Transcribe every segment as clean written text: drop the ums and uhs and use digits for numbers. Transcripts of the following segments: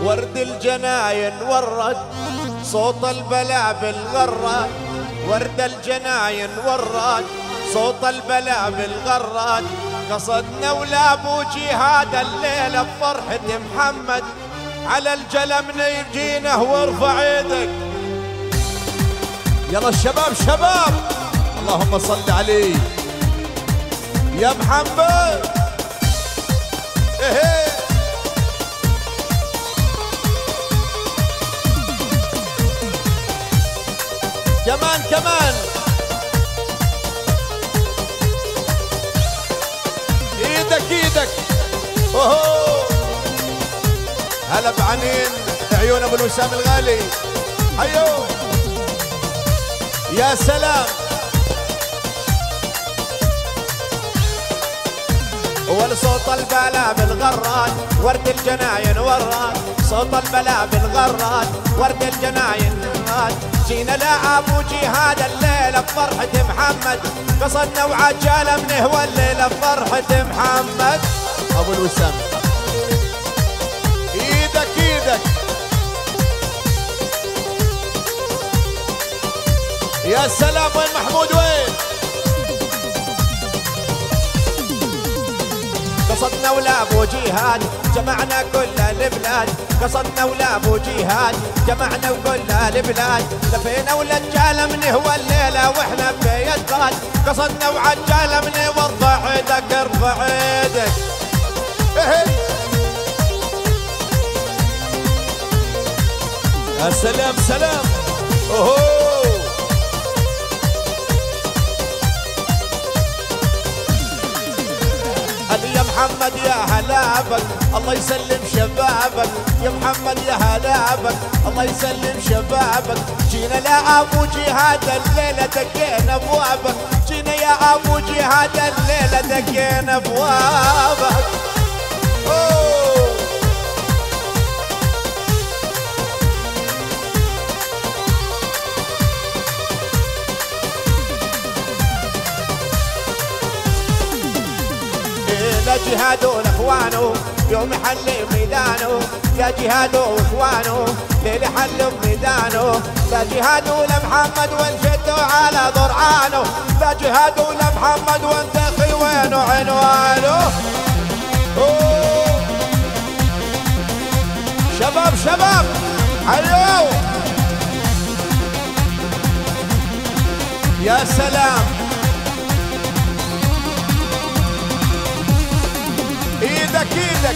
ورد الجناين ورد صوت البلابل غرد، ورد الجناين ورد صوت البلابل غرد، قصدنا ولا ابو جهاد الليله بفرحة محمد، على الجلم نجينه وارفع ايدك. يلا الشباب شباب، اللهم صل عليه يا محمد. ايه كمان كمان، ايدك ايدك. اوهو هلا بعنين عيون ابو الوسام الغالي، حيو يا سلام. والصوت البلابل غراد ورد الجناين وراد، صوت البلابل غراد ورد الجناين غراد، جينا لابو جهاد الليله بفرحة محمد، قصدنا وعجاله من هو الليله بفرحة محمد. ابو الوسام ايدك ايدك يا سلام. وين محمود وين؟ قصدنا ولا ابو جهاد جمعنا كل البلاد، قصدنا ولا ابو جهاد جمعنا وكل البلاد، لفينا والرجال من هو الليله واحنا بيد غاد، قصدنا وعجال من وارفع ايدك ارفع ايدك. يا سلام سلام. اوهو يا محمد يا هلا بك، الله يسلم شبابك، يا محمد يا هلا بك، الله يسلم شبابك، جينا يا ابو جهاد الليله دقينا ابوابك، جينا يا ابو جهاد الليله دقينا ابوابك. لا جهاد واخوانه يوم يحل ميدانه، يا جهاد واخوانه ليل يحل ميدانه، لا جهاد ولا محمد والجد على ضرعانه، لا جهاد ولا محمد وانت اخي وينه عنوانه. شباب شباب حيو يا سلام. ايدك ايدك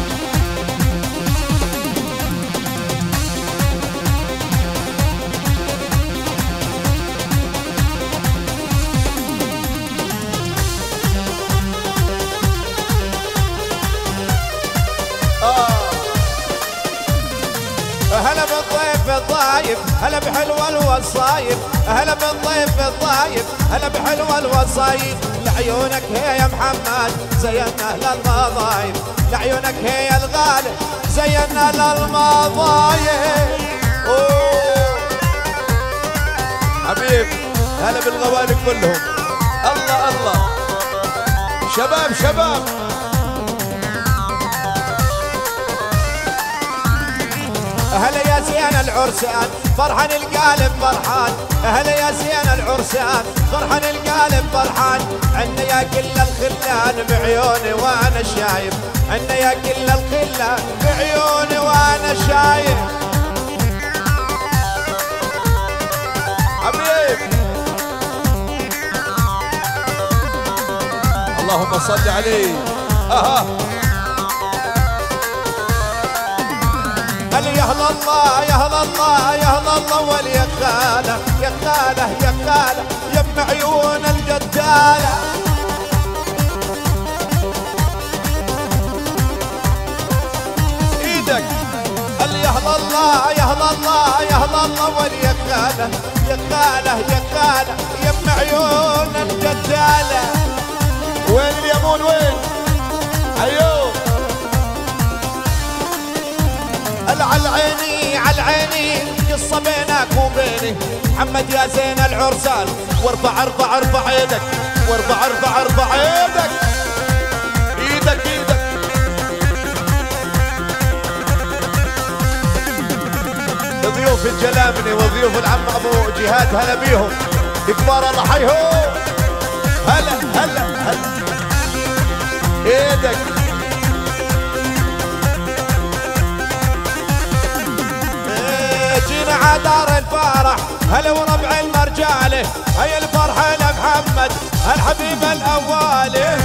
هلا بالضيف الضايف هلا بحلوة الوصايف، هلا بالضيف الضايف هلا بحلوة الوصايف، لعيونك هي يا محمد زينا للمضايف، لعيونك هي الغالي زينا للمضايف. حبيب هلا بالغوالي كلهم. الله الله شباب شباب. هلا يا زين العرسان فرحان القالب فرحان، هلا يا زين العرسان فرحان القالب فرحان، عنا يا كل الخلان بعيوني وانا شايف، عنا يا كل الخلان بعيوني وانا شايف. حبيب اللهم صل عليه. هل يا هلا الله يا هلا الله يا هلا الله واليا خاله يا خاله يا خاله يم عيون الجداله. ايدك هل يا هلا الله يا هلا الله يا هلا الله واليا خاله يا خاله يا خاله يم عيون الجداله. وين اليمون وين؟ ايوه على عيني على عيني قصة بينك وبيني، محمد يا زين العرسان وارفع ارفع ارفع ايدك وارفع ارفع ارفع ايدك. ايدك ايدك ضيوف الجلامني وضيوف العم ابو جهاد هلا بيهم كبار الله حيهم. هلا هلا هلا ايدك جينا عدار الفرح هلا وربع المرجاله هيا الفرحه لمحمد الحبيب الاولي.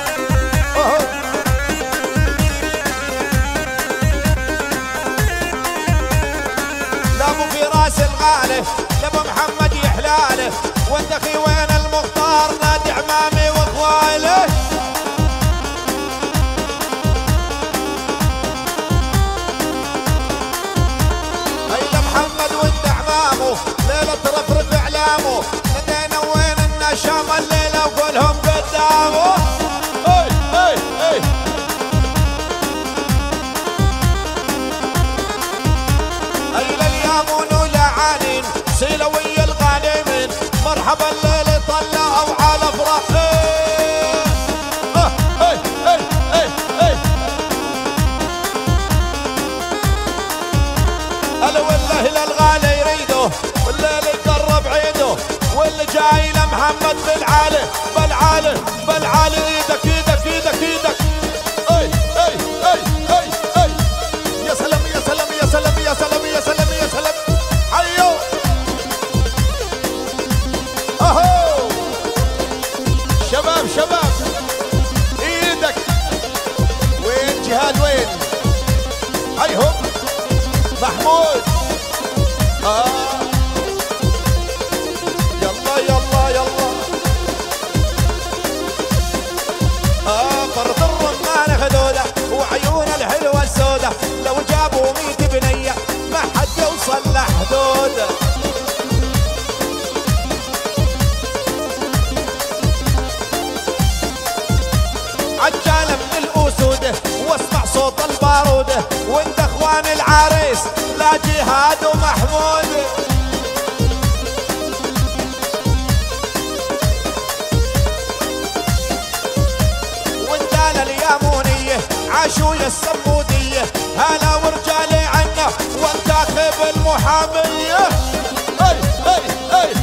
لابو فراس الغالي لابو محمد يحلاله وانت اخي وين المختار نادي عمامي واخواله. هيا محمد وانت عمامه ليله ترفرف اعلامه ندينا وين النشام الليله وقولهم قدامه. اي اي اي هيا اليامون ولعانين سيلوي الغانمين مرحبا الليل طلعوا على افراح. هلا والله الغالي يريده والليل يقرب عيده واللي جاي لمحمد بالعالي بالعالي بالعالي ايدك ايدك ايدك ايدك. اي اي اي اي اي يا سلام يا سلام يا سلام يا سلام يا سلام يا سلام حيو اهو شباب شباب ايدك. وين جهاد وين هيهم محمود يلا يلا يلا فرد الرمان خدوده وعيون الحلوه السوده لو جابوا 100 بنيه ما حد يوصل لحدوده. عجاله من الاسوده واسمع صوت الباروده وانت اخوان العريس لا جهاد ومحمود. والدالة اليامونية عاشوية الصمودية هلا ورجالي عنا وانتاخب المحامية. اي اي اي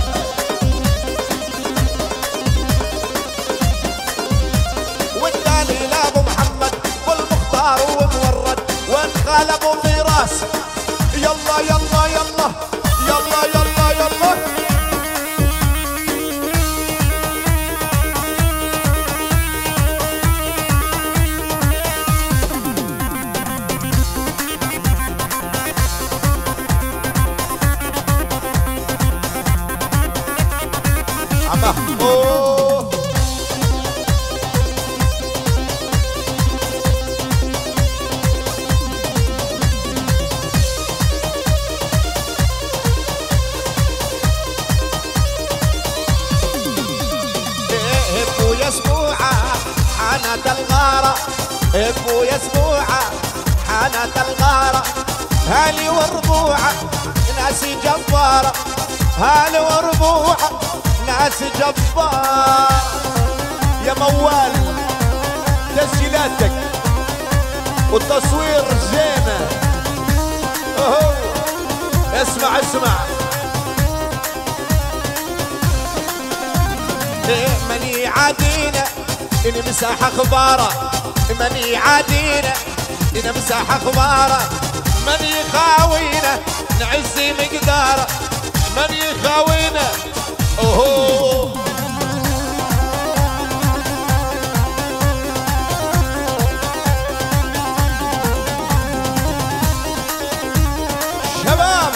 والدالي لابو محمد والمختار ومورد وانقلبوا في راس يلا يلا يلا يلا يلا يلا. محمود هبوا يا اسبوعه حانت الغاره هبوا يا اسبوعه حانت الغاره هالي وربوعه ناسي جباره هالي وربوعه ناس جبار. يا موال تسجيلاتك والتصوير زينه اهو اسمع اسمع. مني عادينا نمسح اخباره مني عادينا نمسح اخباره من يخاوينا نعزي مقداره من يخاوينا اوهو. شباب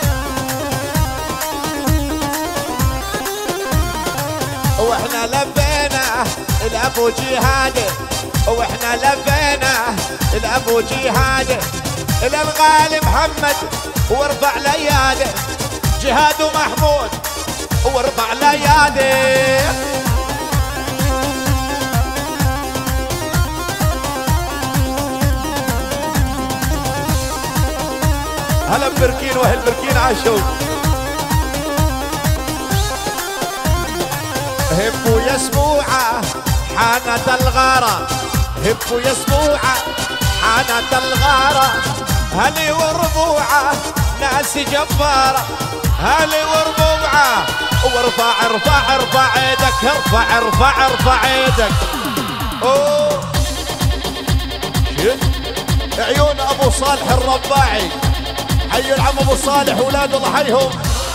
واحنا لبينا الابو جهاد واحنا لبينا الابو جهاد الغالي محمد وارفع لياده جهاد ومحمود وارفع لياده. هلا بركين واهل بركين عاشوا. هبوا يا اسبوعه حانت الغاره هبوا يا اسبوعه حانت الغاره هلي وربوعه ناس جبارة هالي وربوعه وارفع ارفع ارفع ايدك ارفع ارفع ارفع ايدك. اوه عيون ابو صالح الرباعي، حي العم ابو صالح ولاده ضحيهم،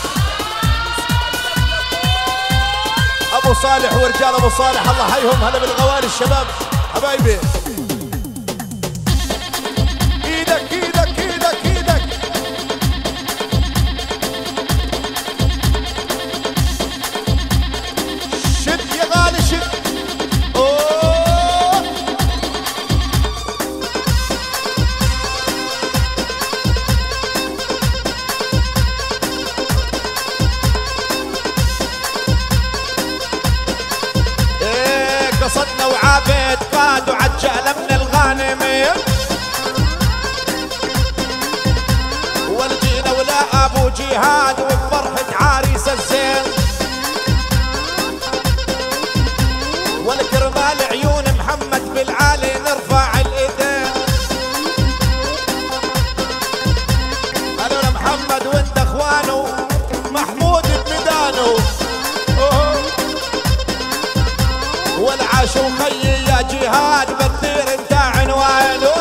ابو صالح ورجال ابو صالح الله حيهم. هلا بالغوالي الشباب حبايبي. ايدك ايدك ايدك ايدك شد يا غالي شد. اوه ايه قصدنا وعابد قاد وعجال من الغانمين، والجينا ولا ابو جهاد وبفرحة عريس الزين، والكرمال عيون محمد بالعالي نرفع الايدين. هلا محمد وانت اخوانه محمود بميدانه، والعاش وخيي يا جهاد بتطير انت عنوانه،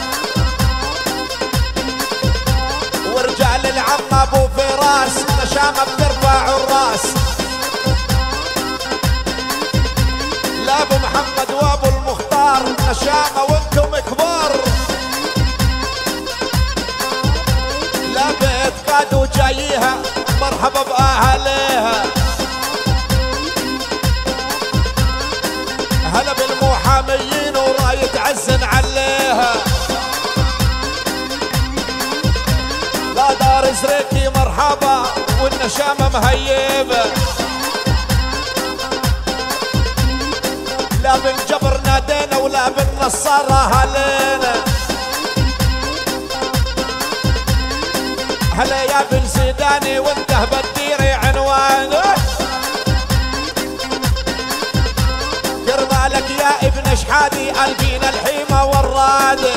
ورجال العم ابو فراس نشامه بترفع الراس، لا ابو محمد وابو المختار نشامه وانتم كبار، لا بيت قاد وجاييها مرحبا باهليها. هلا بالمحاميين وراية عزن عليها، لا دار زريكي مرحبا والنشامة مهيبة، لا بالجبر نادينا ولا بالنصارى هلينا. هلا يا بن زيداني وانته بديري عنوانك، كرمالك يا ابن شحادي قلبينا الحيمة والراد،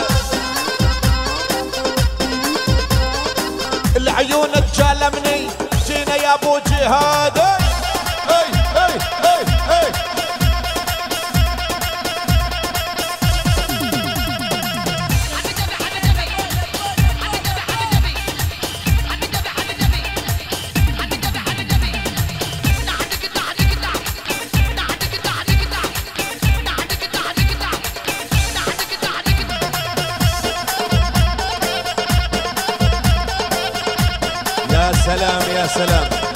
العيون تجلمني جينا يا ابو جهاد. هي هي هي هي يا سلام يا سلام.